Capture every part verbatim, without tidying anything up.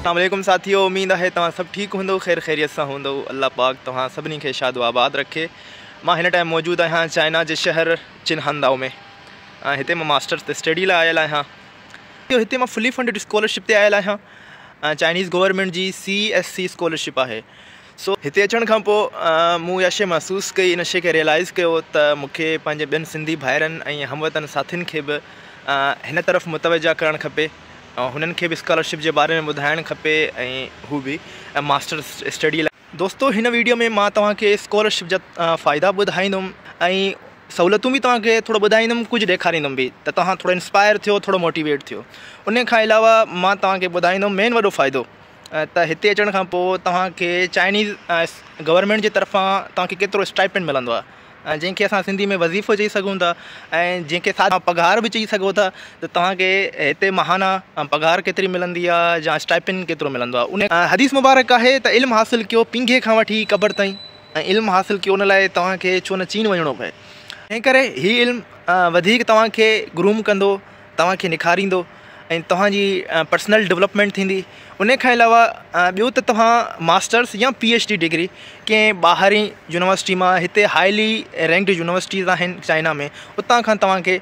अस्सलाम वालेकुम साथियों, उम्मीद है तव्हां सब ठीक हूंदो, खैर खैरियत सां हूंदो। अल्लाह पाक तव्हां सभिनी खे शाद आबाद रखे। मां हिन टाइम मौजूदु आहियां चाइना जे शहर चिनहांदाओ में। हिते मां मास्टर्स ते स्टडी लाइ आयल आहियां। हिते मां फुली फंडेड स्कॉलरशिप ते आयल आहियां। Chinese government G C S C scholarship आहे। सो हिते अचण खां पोइ मूं इहा शइ महसूसु कई, इन शइ खे रियलाइज़ कयो त मूंखे पंहिंजे ॿियनि सिंधी भाइरनि ऐं हमवतन साथियुनि खे बि हिन तरफ़ मुतवजा करणु खपे, हुननि खे बि स्कॉलरशिप जे बारे में ॿुधाइणु खपे ऐं हू बि मास्टर्स स्टडी लाइ। दोस्तो, हिन वीडियो में मां तव्हांखे स्कॉलरशिप जा फ़ाइदा ॿुधाईंदुमि ऐं सहूलियतूं बि तव्हांखे थोरो ॿुधाईंदुमि, कुझु ॾेखारींदुमि बि त तव्हां थोरो इंस्पायर थियो, थोरो मोटिवेट थियो। उन खां अलावा मां तव्हांखे ॿुधाईंदुमि मेन वॾो फ़ाइदो त हिते अचण खां पोइ तव्हांखे चाइनीज़ गवर्नमेंट जे तरफ़ां तव्हांखे केतिरो स्टाइपेंड मिलंदो आहे, जंहिंखे असां सिंधी में वज़ीफ़ो चई सघूं था, ऐं जंहिंखे साथ पघार बि चई सघो था त तव्हांखे हिते महाना पघार केतिरी मिलंदी आहे या स्टाइपेंड केतिरो मिलंदो आहे। उन हदीस मुबारक आहे त इल्मु हासिलु कयो पींघे खां वठी क़बर ताईं, ऐं इल्मु हासिलु कयो उन लाइ तव्हांखे छो न चीन वञिणो पए। तंहिं करे हीउ इल्मु वधीक तव्हांखे ग्रूम कंदो, तव्हांखे निखारींदो ऐं तव्हांजी पर्सनल डेवलपमेंट थींदी। उन खां अलावा ॿियो त तव्हां मास्टर्स या पी एच डी डिग्री कंहिं ॿाहिरीं यूनिवर्सिटी मां, हिते हाईली रैंक्ड यूनिवर्सिटीज़ आहिनि चाइना में, उतां खां तव्हांखे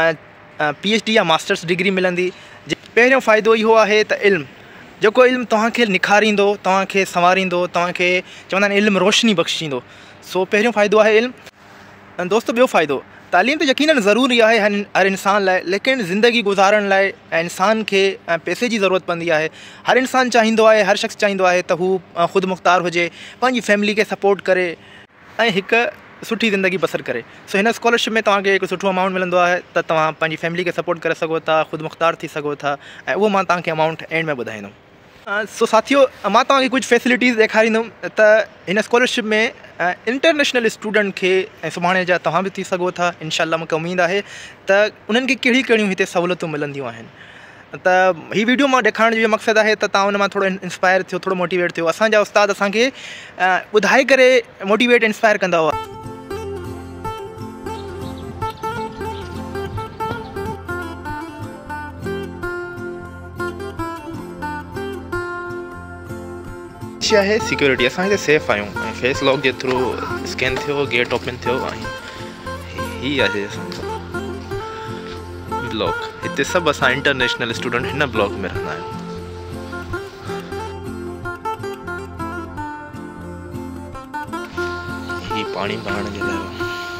पी एच डी या मास्टर्स डिग्री मिलंदी। पहिरियों फ़ाइदो इहो आहे त इल्मु, जेको इल्मु तव्हांखे निखारींदो, तव्हांखे संवारींदो, तव्हांखे चवंदा आहिनि इल्मु रोशनी बख़्शींदो। सो पहिरियों फ़ाइदो आहे इल्मु। दोस्तो, ॿियो फ़ाइदो, तालीम त यकीनन ज़रूरी आहे हर हर इंसान लाइ, लेकिन ज़िंदगी गुज़ारण लाइ इंसान खे पैसे जी ज़रूरत पवंदी आहे। हर इंसान चाहींदो आहे, हर शख़्स चाहींदो आहे त हू ख़ुदि मुख़्तार हुजे, पंहिंजी फैमिली खे सपोर्ट करे ऐं हिकु सुठी ज़िंदगी बसर करे। सो हिन स्कॉलरशिप में तव्हांखे हिकु सुठो अमाउंट मिलंदो आहे त तव्हां पंहिंजी फैमिली खे सपोर्ट करे सघो था, ख़ुदि मुख़्तार थी सघो था, ऐं उहो मां तव्हांखे अमाउंट एंड में ॿुधाईंदुमि। सो साथियों, मां तव्हांखे कुझु फैसिलिटीज़ ॾेखारींदुमि त हिन स्कॉलरशिप में इंटरनेशनल स्टूडेंट खे ऐं सुभाणे जा तव्हां बि थी सघो था, इनशाला मूंखे उमेदु आहे त उन्हनि खे कहिड़ियूं कहिड़ियूं हिते सहूलियतूं मिलंदियूं आहिनि। त हीअ वीडियो मां ॾेखारण जो इहो मक़सदु आहे त तव्हां हुन मां थोरो इंस्पायर थियो, थोरो मोटिवेट थियो। असांजा उस्ताद असांखे ॿुधाए करे मोटिवेट इंस्पायर कंदा हुआ। आहे सिक्योरिटी, असां हिते सेफ आहियूं ऐं फेस लॉक जे थ्रू स्कैन थियो, गेट ओपन थियो, ऐं हीअ आहे असांजो ब्लॉक। हिते सभु असां इंटरनेशनल स्टूडेंट हिन ब्लॉक में रहंदा आहियूं। हीअ पाणी भरण जे लाइ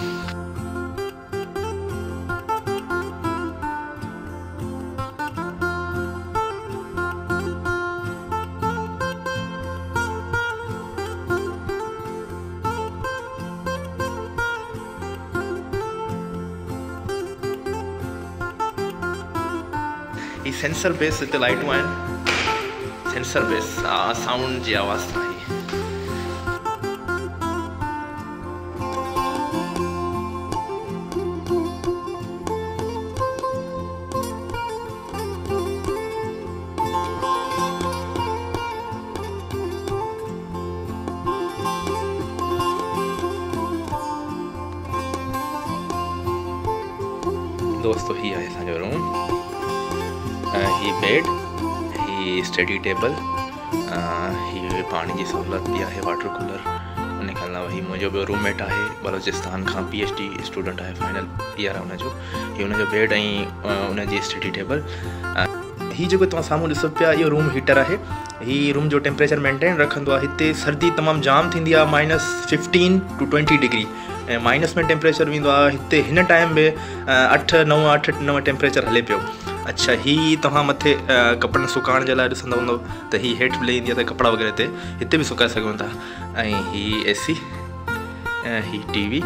ही सेंसर बेस हिते लाइटूं आहिनि, सेंसर बेस साउंड जी आवाज़ सां ही। दोस्तों, ही आहे असांजो रूम, ही बेड, ही स्टडी टेबल, ही पानी जी सहूलियत भी आहे, वाटर कूलर। उन खां अलावा ही मुंहिंजो ॿियो रूममेट आहे, बलोचिस्तान खां पी एच डी स्टूडेंट आहे, फाइनल ईयर आहे हुनजो। ही हुनजो बेड ऐं उनजी स्टडी टेबल। ही जेको तव्हां साम्हूं ॾिसो पिया, इहो रूम हीटर आहे। ही रूम जो टेम्परेचर मेंटेन रखंदो आहे। हिते सर्दी तमामु जाम थींदी आहे, minus fifteen to twenty degree, ऐं माइनस में टेम्परेचर वेंदो आहे। हिते हिन टाइम में अठ नव अठ नव टेम्परेचर हले पियो। अच्छा, ही तव्हां मथे कपिड़नि सुकाइण जे लाइ ॾिसंदा हूंदव त ही हेठि बि लही ईंदी आहे त कपिड़ा वग़ैरह हिते हिते बि सुकाए सघूं था। ऐं ही ए सी, ही टी वी,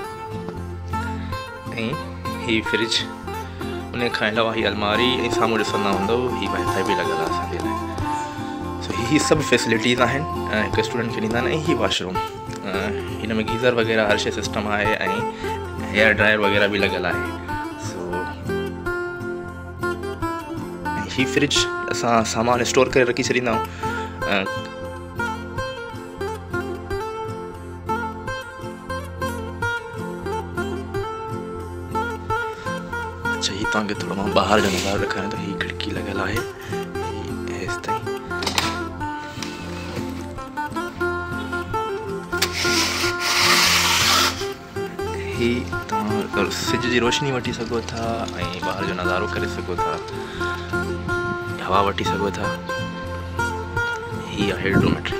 ऐं ही फ्रिज। उन खां अलावा ही अलमारी, ऐं साम्हूं ॾिसंदा हूंदव ही वाईफाई बि लॻियल आहे असांजे लाइ। सो ही सभु फैसिलिटीज़ आहिनि हिकु स्टूडेंट खे ॾींदा आहिनि। ऐं ही वॉशरूम, हिन में गीज़र वग़ैरह हर शइ सिस्टम आहे, ऐं हेयर ड्रायर वग़ैरह बि लॻियल आहे। ही फ्रिज असां सामान स्टोर करे रखी छॾींदा आहियूं। अच्छा, ही तव्हांखे थोरो मां ॿाहिरि जो नज़ारो ॾेखारियां थो। ही खिड़की लॻियल आहे हेसि ताईं, ही तव्हां सिज जी रोशनी वठी सघो था ऐं ॿाहिरि जो नज़ारो करे सघो था, हवा वठी सघो था। ही आहे डोमेट्री।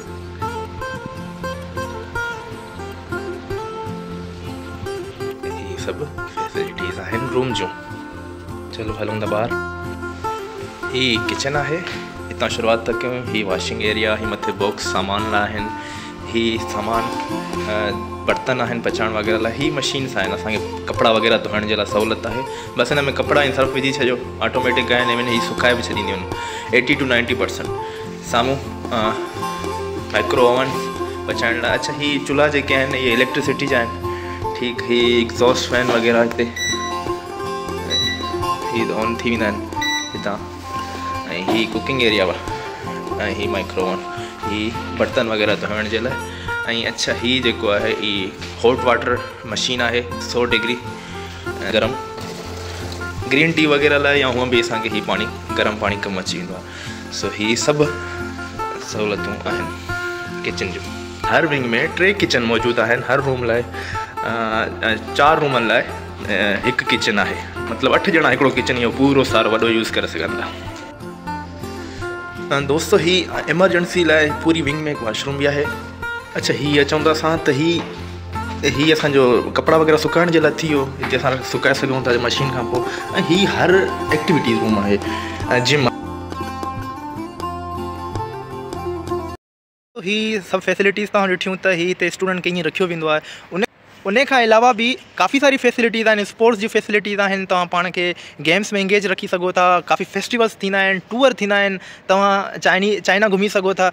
ही सभु फैसिलिटीज़ आहिनि रूम जूं। चलो हलूं था ॿाहिरि। ही किचन आहे, हितां शुरूआत था कयूं। ही वॉशिंग एरिया, ही मथे बॉक्स सामान लाइ आहिनि, ही सामान बर्तन आहिनि पचाइण वग़ैरह लाइ। ही मशीन्स आहिनि असांखे कपिड़ा वग़ैरह धोइण जे लाइ सहूलियत आहे। बसि हिन में कपिड़ा ऐं सर्फ विझी छॾियो, ऑटोमेटिक आहिनि, हिन में ही सुकाए बि छॾींदियूं आहिनि एटी टू नाइंटी परसेंट। साम्हूं माइक्रो ओवन पचाइण लाइ। अच्छा, ही चुल्हा जेके आहिनि इहे इलेक्ट्रिसिटी जा आहिनि, ठीकु। ही एग्ज़ॉस्ट फैन वग़ैरह हिते ही ऑन थी वेंदा आहिनि हितां। ऐं ही कुकिंग एरिया हुआ ऐं ही माइक्रो ओवन, ही बर्तन वग़ैरह धोइण जे लाइ। ऐं अच्छा, ही जेको आहे ही हॉट वाटर मशीन आहे, सौ डिग्री गरम ग्रीन टी वग़ैरह लाइ, या हूअं बि असांखे ही पाणी गरम पाणी कमु अची वेंदो आहे। सो ही सभु सहूलियतूं आहिनि किचन जूं। हर विंग में टे किचन मौजूदु आहिनि, हर रूम लाइ। चारि रूमनि लाइ हिकु किचन आहे, मतिलबु अठ ॼणा हिकिड़ो किचन इहो पूरो सारो वॾो यूज़ करे सघनि था। दोस्तो, ही एमरजेंसी लाइ पूरी विंग में हिकु वॉशरूम बि आहे। अच्छा, हीअ चऊं था असां त ही ही असांजो कपिड़ा वग़ैरह सुकाइण जे लाइ थी वियो, हिते असां सुकाए सघूं था मशीन खां पोइ। ऐं ही हर एक्टिविटीज़ रूम आहे, जिम। ही सभु फैसिलिटीज़ तव्हां ॾिठियूं त ही हिते स्टूडेंट खे ईअं रखियो वेंदो आहे। उन उन खां अलावा बि काफ़ी सारी फैसिलिटीज़ आहिनि, स्पोर्ट्स जी फैसिलिटीज़ आहिनि। तव्हां पाण खे गेम्स में इंगेज रखी सघो था, काफ़ी फेस्टिवल्स थींदा आहिनि, टूर थींदा आहिनि, तव्हां चाइनी चाइना घुमी सघो था।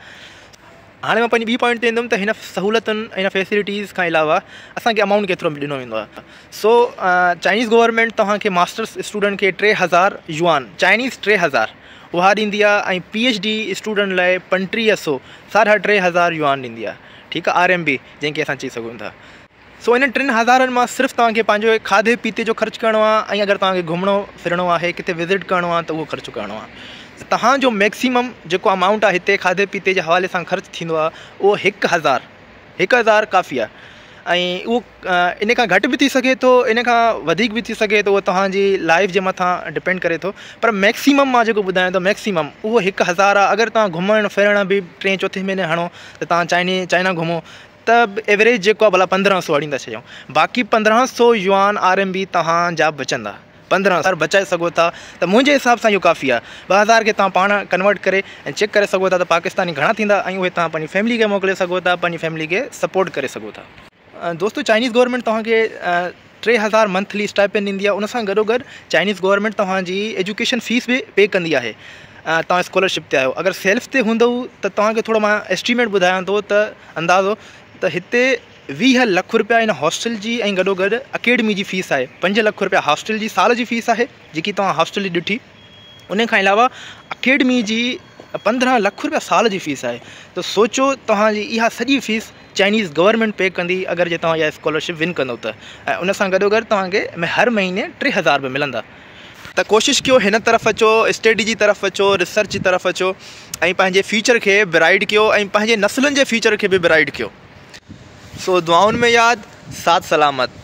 हाणे मां पंहिंजी ॿी पॉइंट ते ईंदुमि त हिन सहूलियतुनि हिन फैसिलिटीज़ खां अलावा असांखे अमाउंट केतिरो ॾिनो वेंदो आहे। सो चाइनीज़ गवर्नमेंट तव्हांखे मास्टर्स स्टूडेंट खे टे हज़ार युआन चाइनीज़ टे हज़ार उहा ॾींदी आहे, ऐं पी एच डी स्टूडेंट लाइ पंटीह सौ साढा टे हज़ार युआन ॾींदी आहे, ठीकु आहे, आर एम बी जंहिंखे असां चई सघूं था। सो इन टिनि हज़ारनि मां सिर्फ़ु तव्हांखे पंहिंजो खाधे पीते जो ख़र्चु करिणो आहे, ऐं अगरि तव्हांखे घुमणो फिरणो आहे, किथे विज़िट करिणो आहे, त उहो ख़र्चु करिणो आहे। तव्हांजो मैक्सिमम जेको अमाउंट आहे हिते खाधे पीते जे हवाले सां ख़र्चु थींदो आहे उहो हिकु हज़ार हिकु हज़ार काफ़ी आहे। ऐं उहो इन खां घटि बि थी सघे थो, इन खां वधीक बि थी सघे थो, उहो तव्हांजी लाइफ जे मथां डिपेंड करे थो। पर मैक्सिमम मां जेको ॿुधायां थो मैक्सिमम उहो हिकु हज़ार आहे। अगरि तव्हां घुमणु फिरणु बि टे चौथे महीने हणो त तव्हां चाइनी चाइना घुमो त एवरेज जेको आहे भला पंद्रहं सौ हणी था छॾियूं। बाक़ी पंद्रहं सौ युआन आर एम बी तव्हांजा बचंदा, पंद्रहं हज़ार बचाए सघो था। त मुंहिंजे हिसाब सां इहो काफ़ी आहे। ॿ हज़ार खे तव्हां पाण कन्वर्ट करे ऐं चेक करे सघो था त पाकिस्तानी घणा थींदा, ऐं उहे तव्हां पंहिंजी फैमिली खे मोकिले सघो था, पंहिंजी फैमिली खे सपोर्ट करे सघो था। दोस्तो, चाइनीज़ गवर्नमेंट तव्हांखे टे हज़ार मंथली स्टाइपेंड ॾींदी आहे। उन सां गॾोगॾु चाइनीज़ गवर्नमेंट तव्हांजी एजुकेशन फ़ीस बि पे कंदी आहे। तव्हां स्कॉलरशिप ते आहियो, अगरि सेल्फ ते हूंदव त तव्हांखे थोरो मां एस्टिमेट ॿुधायां थो त अंदाज़ो त हिते वीह लख रुपया इन हॉस्टल जी ऐं गॾोगॾु अकेडमी जी फ़ीस आहे। पंज लख रुपया हॉस्टल जी साल जी फ़ीस आहे जेकी तव्हां हॉस्टल जी ॾिठी। उन खां अलावा अकेडमी जी पंद्रहं लख रुपया साल जी फ़ीस आहे। त सोचो तव्हांजी इहा सॼी फ़ीस चाइनीज़ गवर्नमेंट पे कंदी अगरि जे तव्हां इहा स्कॉलरशिप विन कंदव त। ऐं उन सां गॾोगॾु तव्हांखे हर महीने टे हज़ार रुपया मिलंदा। त कोशिशि कयो हिन तरफ़ अचो, स्टडी जी तरफ़ अचो, रिसर्च जी तरफ़ अचो, ऐं पंहिंजे फ्यूचर खे ब्राइट कयो, ऐं पंहिंजे नसलुनि जे फ्यूचर खे बि ब्राइट कयो। सो दुआउनि में यादि, साथ सलामत।